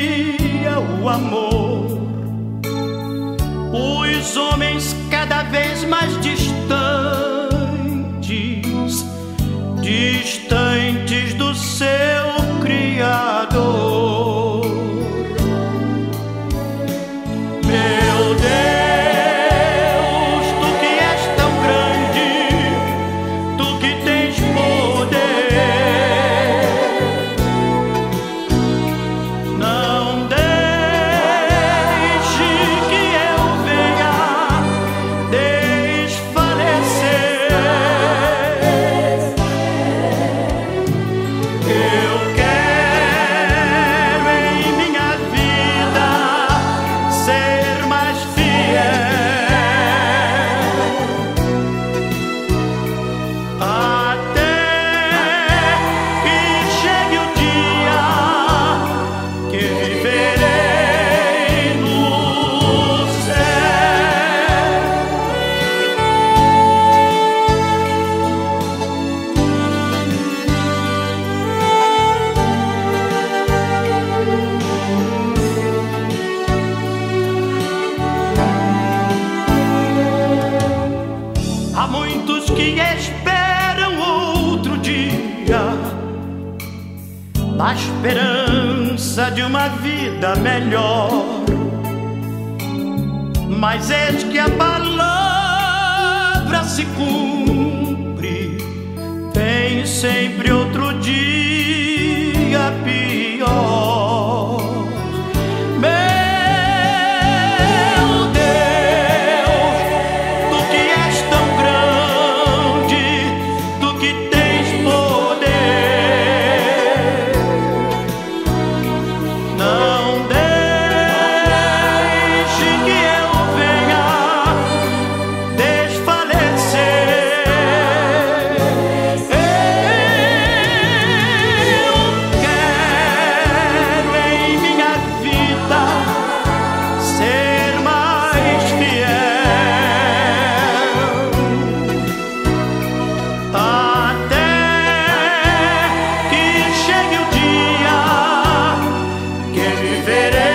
dia o amor. Os homens cada vez mais distantes, distantes do seu Criador. Meu Deus, tu que és tão grande, tu que tens poder, não deixe que eu venha desfalecer. Eu quero em minha vida ser mais fiel, até que chegue o dia que viverei no céu. Há muitos que esperam outro dia, na esperança de uma vida melhor. Mas eis que a palavra se cumpre, vem sempre outro dia pior. Meu Deus, tu que és tão grande, tu que tens poder, não deixe que eu venha desfalecer. Eu quero em minha vida ser mais fiel, até que chegue o dia que viverei